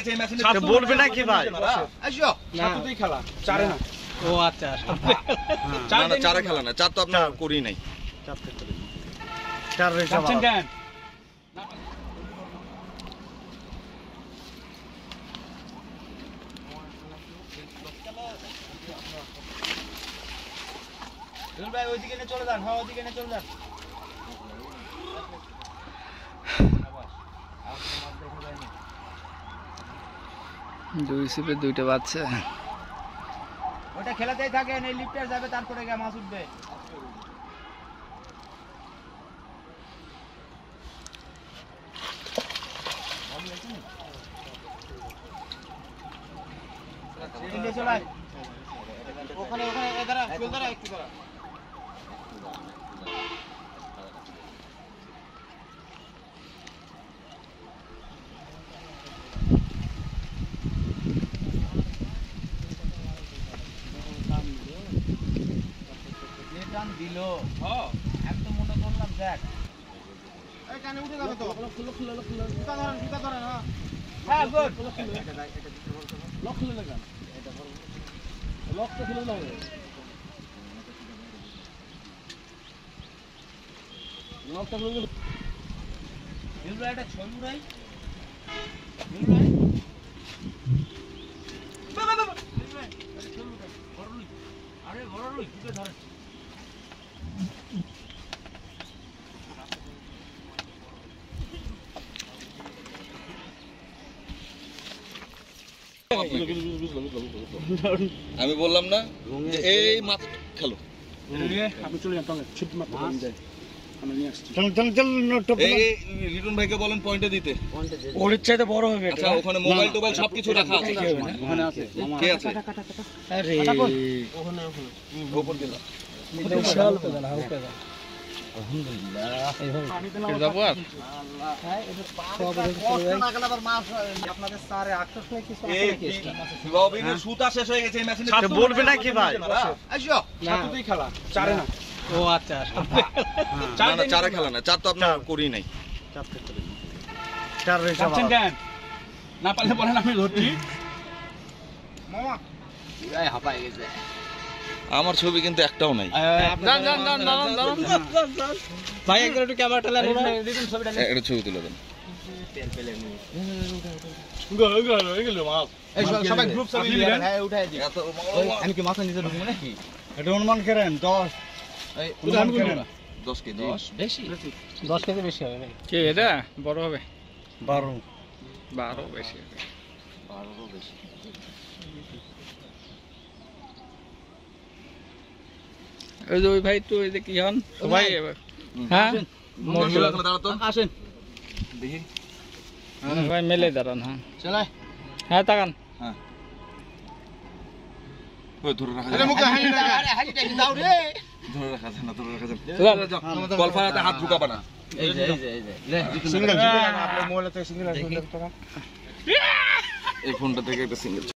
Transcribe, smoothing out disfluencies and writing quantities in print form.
বলবে না কি ভাই? সাতটাতেই খেলা, চারে না। ও আচ্ছা, না চারে খেলা না, চার তো আপনার করি নাই। চার রেখে যাচ্ছেন কেন? ভাই ওইদিকে নিয়ে চলে যান, হ্যাঁ ওইদিকে নিয়ে চলে যান। দুই সিপে দুইটা বাচ্চা। ওটা খেলাতেই থাকেন, এই লিফটার যাবে তারপরে গিয়ে মাছ উঠবে। ওখানে ওখানে এদারা চলদারা একটু করা। দিল একদম মনে করলাম দেখ এই কানে উঠে যাবে তো খুলো জুতা ধরেন হ্যাঁ গুড লক খুলে লাগান এটা বড় লকটা খুলে লাগান লকটা খুলে দিল ভাই এটা ছবি ভাই দিল ভাই বাবা বড় লুই আরে বড় লুই জুতা ধরেন আমি বললাম না যে এই মাছ খেলো, আপনি চলে যান, ছিট মারতে যায়। আমরা নিয়ে আসছি। এই রিটন ভাইকে বলেন পয়েন্টে দিতে। ওর চাইতে বড় হবে আচ্ছা ওখানে মোবাইল টোবাইল সবকিছু রাখা আছে। ওখানে আছে কে আছে? আরে ওখানে উপর দিলা বিশাল পেদাল হালকা পেদাল। আলহামদুলিল্লাহ যাবো আর সুতা শেষ হয়ে গেছে এই মেশিনে। বলবে না কি ভাই? সাতটাতেই খেলা, চারে না। ও আচ্ছা, না চারে খেলা না, চার তো আপনার করি নাই। চার রেখে যাচ্ছেন কেন? না পারলে বলেন আমি ধরছি। মামা পুরাই হাঁপায় গেছে। আমার ছবি কিন্তু একটাও নাই। ভাই একবার একটু ক্যামেরাটা লাগবে, একটা ছবি তুলে দেন। এই সবাই গ্রুপ ছবি নেবেন, হ্যাঁ উঠাই দিন। আমি কি মাথা নিচে ঢুকবো নাকি? এটা অনুমান করেন 10 এই অনুমান করেন 10 কেজি বেশি 10 কেজি বেশি হবে ভাই। কি এটা বড় হবে? 12 বেশি হবে। 12 বেশি। ওই যে ওই ভাই তো ওই যে কি হন সবাই হ্যাঁ মরগুলা দাঁড়া তো আসেন দেখি। ভাই মেলে দাঁড়ান। হ্যাঁ চলাই হ্যাঁ তাকান। হ্যাঁ ওই ধরে রাখা আরে যায় মুখে হানি লাগা, আরে হানিটা কি দাও রে? ধরে রাখা যায় না, ধরে রাখা যায় না। গলফারাতে হাত ঢুকাবা না। এই যে লে সিঙ্গেল আপনি মোবাইলে তো সিঙ্গেল আছে। এই ফোনটা থেকে একটা সিঙ্গেল